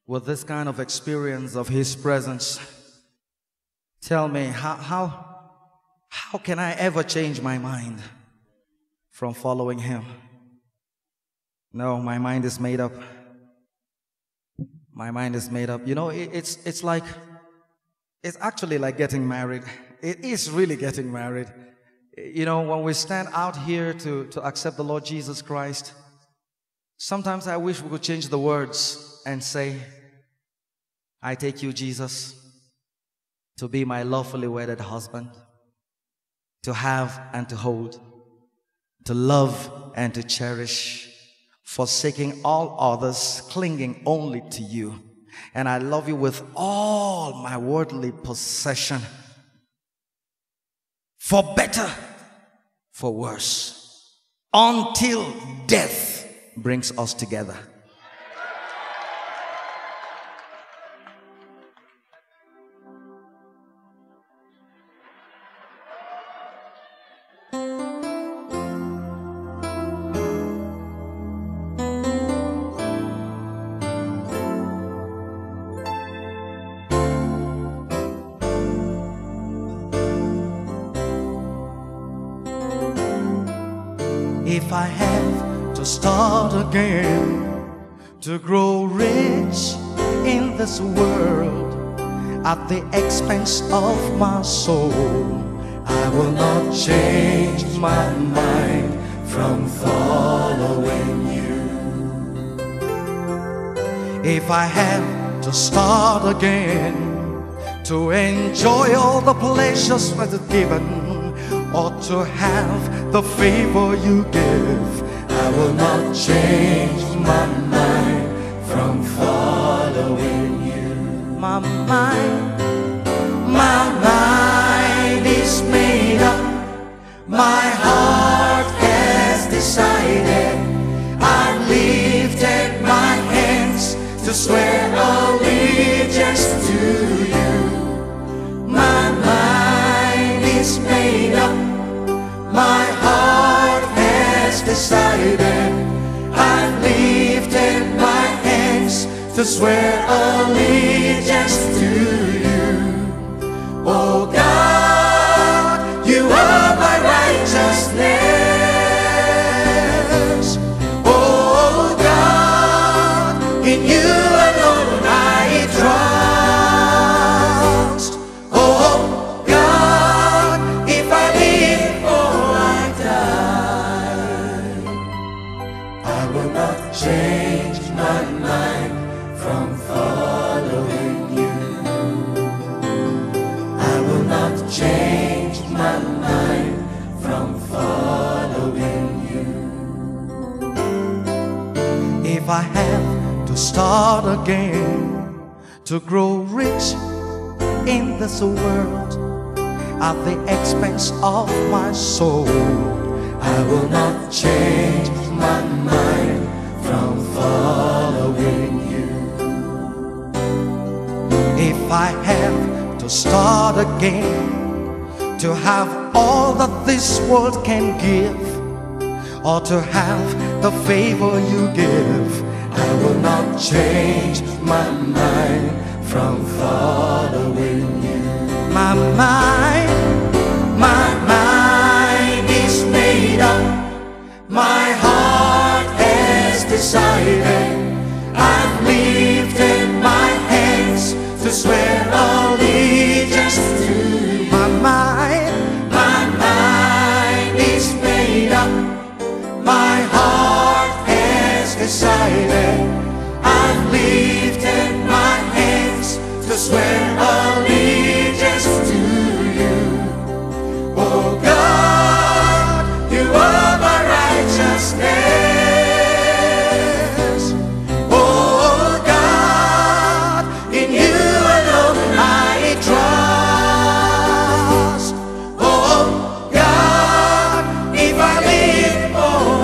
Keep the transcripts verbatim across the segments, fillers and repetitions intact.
with this kind of experience of His presence, tell me, how, how, how can I ever change my mind from following Him? No, my mind is made up. My mind is made up. You know, it, it's, it's like, it's actually like getting married. It is really getting married. You know, when we stand out here to, to accept the Lord Jesus Christ, sometimes I wish we could change the words and say, I take you, Jesus, to be my lawfully wedded husband, to have and to hold, to love and to cherish, forsaking all others, clinging only to you. And I love you with all my worldly possession, for better, for worse, until death brings us together. If I have to start again, to grow rich in this world at the expense of my soul, I will not change my mind from following you. If I have to start again, to enjoy all the pleasures that are given, or to have the favor you give, I will not change my mind from following you. My mind, my mind is made up. My heart has decided. I've lifted my hands to swear allegiance to you. My mind is made up. My heart has decided. I've lifted my hands to swear allegiance to you. Oh God, you are my righteousness. Oh God, in you alone I trust. Oh God, if I live or I die, I will not change my mind from following you. I will not change my mind from following you. If I have to start again, to grow rich in this world at the expense of my soul, I will not change my mind from following you. If I have to start again, to have all that this world can give, or to have the favor you give, I will not change my mind from following you. My mind, my mind is made up. My heart has decided. I've lifted my hands to swear allegiance to you. My mind, my mind is made up. My heart has decided. I've lifted my hands to swear allegiance to you. Oh God, you are my righteousness. Oh God, in you alone I trust. Oh God, if I live or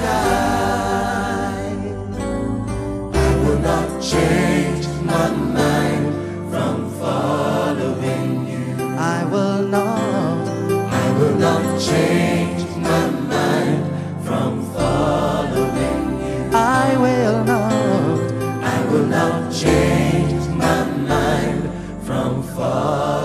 I die, I will not change my mind from following you. I will not, I will not change my mind from following you. I will not, I will not change my mind from far.